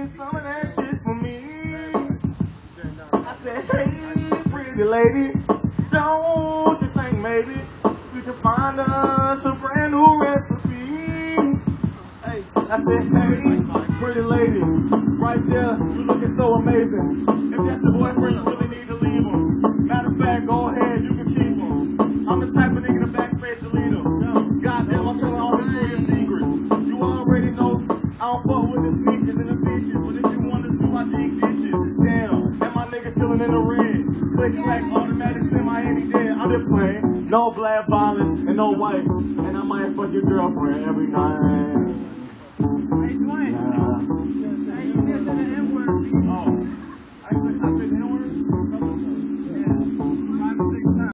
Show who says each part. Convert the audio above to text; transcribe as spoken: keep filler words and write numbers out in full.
Speaker 1: bring some of that shit for me. I said, hey, pretty lady, don't you think maybe you can find us a brand new recipe? Hey, I said, hey, pretty lady, right there, you looking so amazing. If that's your boyfriend, you really need to leave him. Matter of fact, go ahead, you can keep him. I'm the type of nigga to backspace to lead him. Goddamn, I'm telling all the your secrets. You already know I don't fuck with the sneakers and the features, but if you want to do my dig dishes, damn, and my nigga chilling in the red. Click clack, automatic semi any day. I'm just playing. No black violence and no white. And I might fuck your girlfriend every night.
Speaker 2: Hey, Dwayne. Nah. Hey, you did say the N-word. Oh. I said the N-word?